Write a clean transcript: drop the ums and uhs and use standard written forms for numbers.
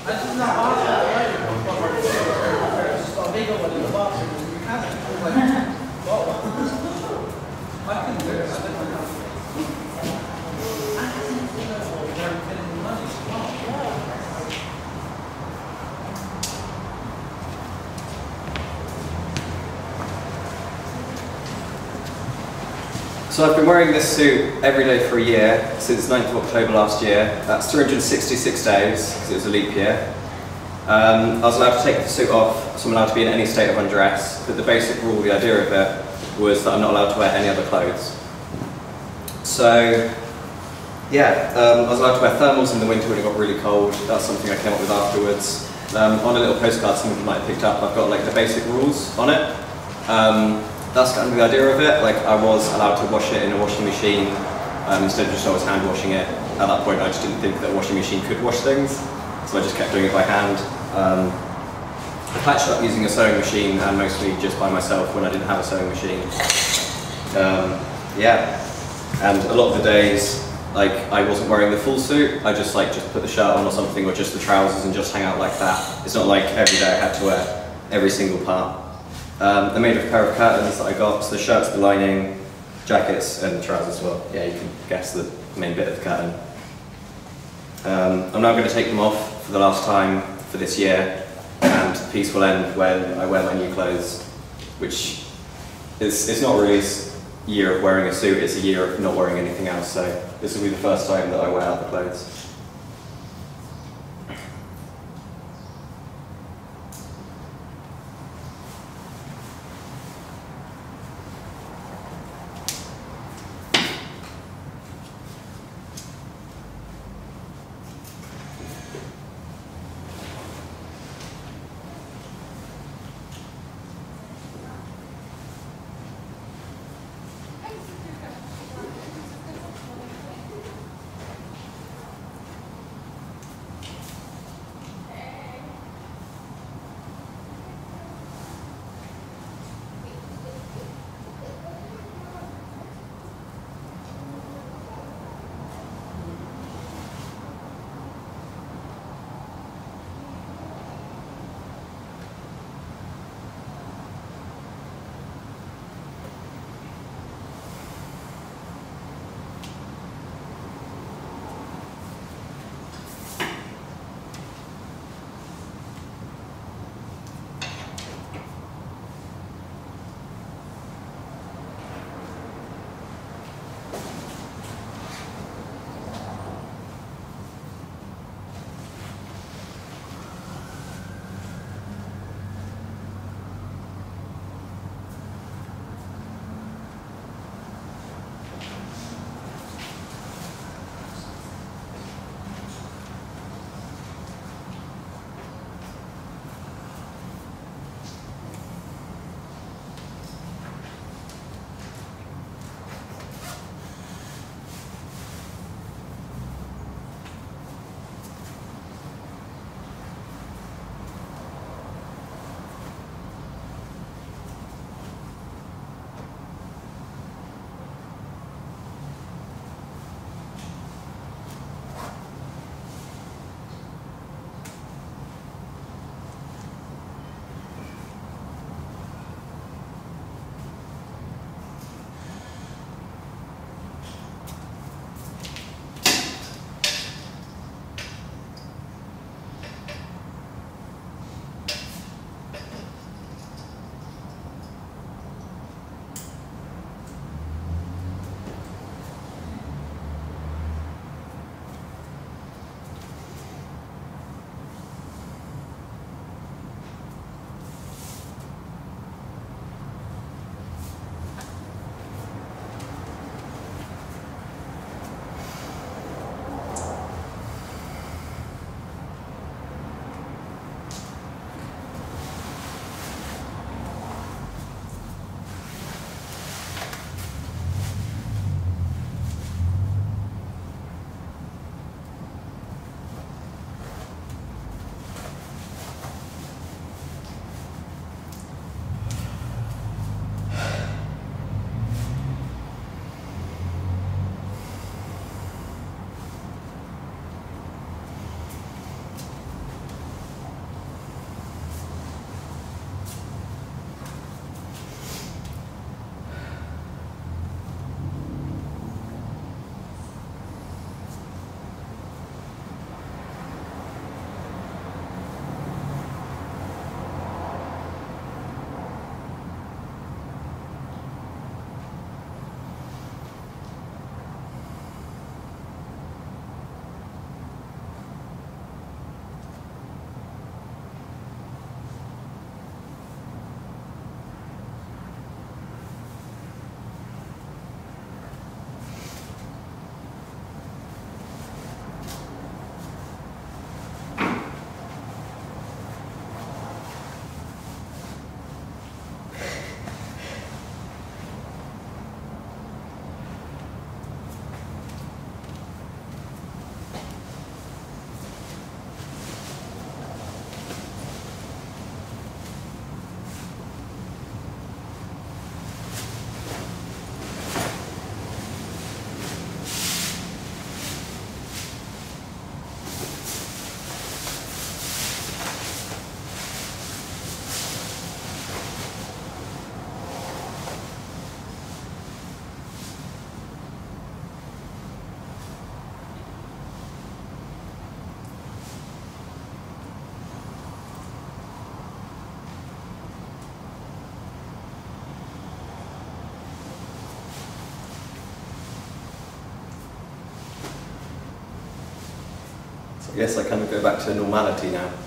So I've been wearing this suit every day for a year, since 9th of October last year. That's 366 days, because it was a leap year. I was allowed to take the suit off, so I'm allowed to be in any state of undress, but the basic rule, the idea of it, was that I'm not allowed to wear any other clothes. So, yeah, I was allowed to wear thermals in the winter when it got really cold. That's something I came up with afterwards. On a little postcard some of you might have picked up, I've got like the basic rules on it. That's kind of the idea of it. Like, I was allowed to wash it in a washing machine instead of just always hand washing it. At that point, I just didn't think that a washing machine could wash things, so I just kept doing it by hand. I patched up using a sewing machine and mostly just by myself when I didn't have a sewing machine. Yeah, and a lot of the days, like, I wasn't wearing the full suit. I just put the shirt on or something, or just the trousers, and just hang out like that. It's not like every day I had to wear every single part. They're made of a pair of curtains that I got, so the shirt's the lining, jackets and trousers as well. Yeah, you can guess the main bit of the curtain. I'm now going to take them off for the last time for this year, and the piece will end when I wear my new clothes, which it's not really a year of wearing a suit, it's a year of not wearing anything else, so this will be the first time that I wear out the clothes. So I guess I kind of go back to normality now.